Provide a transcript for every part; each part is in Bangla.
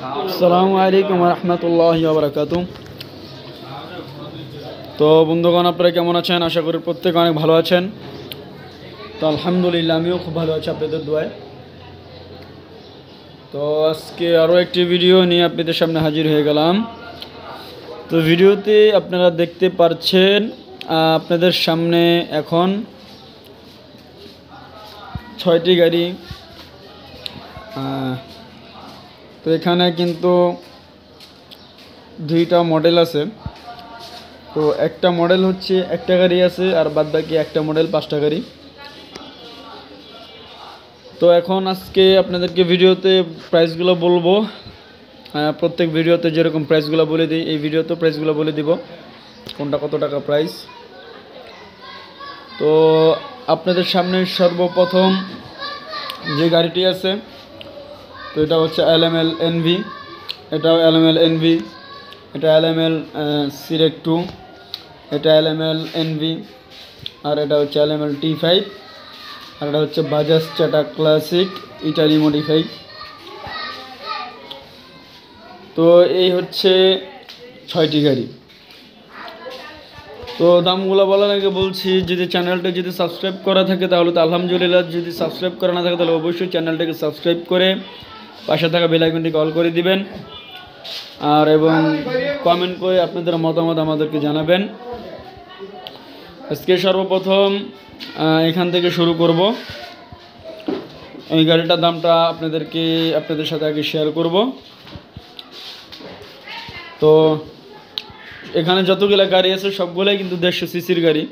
আসসালামু আলাইকুম ওয়া রাহমাতুল্লাহি ওয়া বারাকাতুহু। তো বন্ধুগণ, আপনারা কেমন আছেন? আশা করি প্রত্যেকে অনেক ভালো আছেন। তো আলহামদুলিল্লাহ আমিও খুব ভালো আছি আপনাদের দোয়ায়। তো আজকে আরও একটি ভিডিও নিয়ে আপনাদের সামনে হাজির হয়ে গেলাম। তো ভিডিওতে আপনারা দেখতে পাচ্ছেন আপনাদের সামনে এখন 6টি গাড়ি। তো এখানে কিন্তু 2টা মডেল আছে। তো একটা মডেল হচ্ছে একটা গাড়ি আছে, আর বাদ বাকি একটা মডেল 5টা গাড়ি। তো এখন আজকে আপনাদেরকে ভিডিওতে প্রাইসগুলো বলবো। প্রত্যেক ভিডিওতে যেরকম প্রাইসগুলো বলে দিই, এই ভিডিওতে প্রাইসগুলো বলে দিব কোনটা কত টাকা প্রাইস। তো আপনাদের সামনে সর্বপ্রথম যে গাড়িটি আছে, তো এটা হচ্ছে LML NV, এটাও LML NV, এটা LML Chettak 2, এটা LML NV, আর এটা হচ্ছে LML T5, আর এটা হচ্ছে bajaj Chettak classic Italy modify. তো এই হচ্ছে 6টি গাড়ি। তো দামগুলো বলার আগে বলছি, যদি চ্যানেলটা যদি সাবস্ক্রাইব করা থাকে তাহলে তো আলহামদুলিল্লাহ, যদি সাবস্ক্রাইব করা না থাকে তাহলে অবশ্যই চ্যানেলটাকে সাবস্ক্রাইব করে পাশে থাকা বেল আইকনটিকে অল করে দিবেন, আর এবং কমেন্ট করে আপনাদের মতামত আমাদেরকে জানাবেন। আজকে সর্বপ্রথম এখান থেকে শুরু করব। এই গাড়িটার দামটা আপনাদের সাথে আগে শেয়ার করব। তো এখানে যতগুলো গাড়ি আছে সবগুলোই কিন্তু 150 সিসির গাড়ি।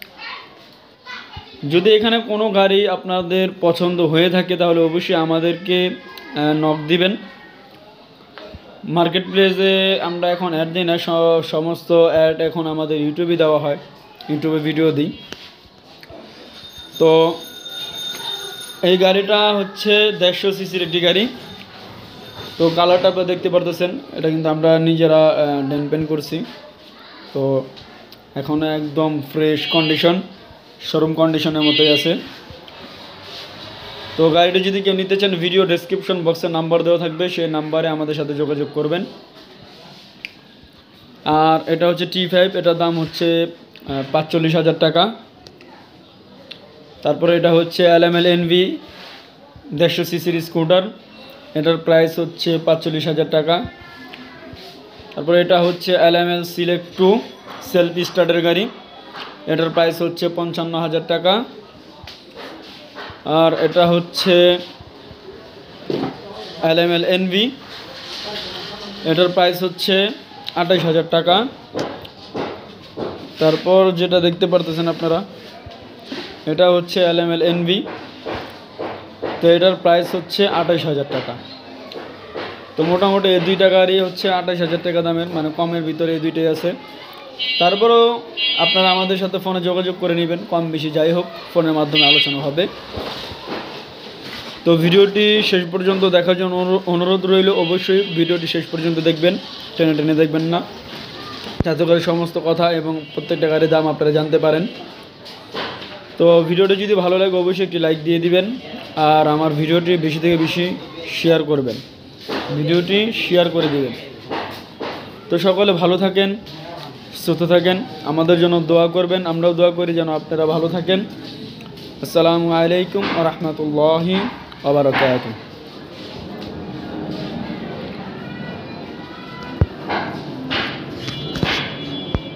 যদি এখানে কোনো গাড়ি আপনাদের পছন্দ হয়ে থাকে তাহলে অবশ্যই আমাদেরকে নক দিবেন। মার্কেট প্লেসে আমরা এখন অ্যাড দিই না, সমস্ত অ্যাড এখন আমাদের ইউটিউবে দেওয়া হয়, ইউটিউবে ভিডিও দিই। তো এই গাড়িটা হচ্ছে 150 সিসির একটি গাড়ি। তো কালারটা আপনারা দেখতে পারতেছেন, এটা কিন্তু আমরা নিজেরা ডেন পেন করছি। তো এখন একদম ফ্রেশ কন্ডিশন, শোরুম কন্ডিশনের মতোই আছে। তো গাড়িটা যদি কেউ নিতে চান, ভিডিও ডেসক্রিপশন বক্সে নাম্বার দেওয়া থাকবে, সেই নাম্বারে আমাদের সাথে যোগাযোগ করবেন। আর এটা হচ্ছে T5, এটার দাম হচ্ছে 45,000 টাকা। তারপরে এটা হচ্ছে LML NV 150 সিসির স্কুটার, এটার প্রাইস হচ্ছে 45,000 টাকা। তারপরে এটা হচ্ছে LML Chettak 2 সেলফ স্টার্টের গাড়ি, এটার প্রাইস হচ্ছে 55,000 টাকা। আর এটা হচ্ছে LML NV, এটার প্রাইস হচ্ছে 28,000 টাকা। তারপর যেটা দেখতে পারতেছেন আপনারা, এটা হচ্ছে LML NV, তো এটার প্রাইস হচ্ছে 28,000 টাকা। তো মোটামুটি এই 2টা গাড়ি হচ্ছে 28,000 টাকা দামের, মানে কমের ভিতরে এই 2টাই আছে। তারপরেও আপনারা আমাদের সাথে ফোনে যোগাযোগ করে নেবেন, কম বেশি যাই হোক ফোনের মাধ্যমে আলোচনা হবে। তো ভিডিওটি শেষ পর্যন্ত দেখার জন্য অনুরোধ রইল, অবশ্যই ভিডিওটি শেষ পর্যন্ত দেখবেন, টেনে টেনে দেখবেন না, যাতে করে সমস্ত কথা এবং প্রত্যেকটা গাড়ির দাম আপনারা জানতে পারেন। তো ভিডিওটি যদি ভালো লাগে অবশ্যই একটি লাইক দিয়ে দিবেন, আর আমার ভিডিওটি বেশি থেকে বেশি শেয়ার করবেন, ভিডিওটি শেয়ার করে দিবেন। তো সকলে ভালো থাকেন, সুস্থ থাকেন, আমাদের জন্য দোয়া করবেন, আমরাও দোয়া করি যেন আপনারা ভালো থাকেন। আসসালামু আলাইকুম ওয়া রাহমাতুল্লাহি ওয়া বারাকাতুহু।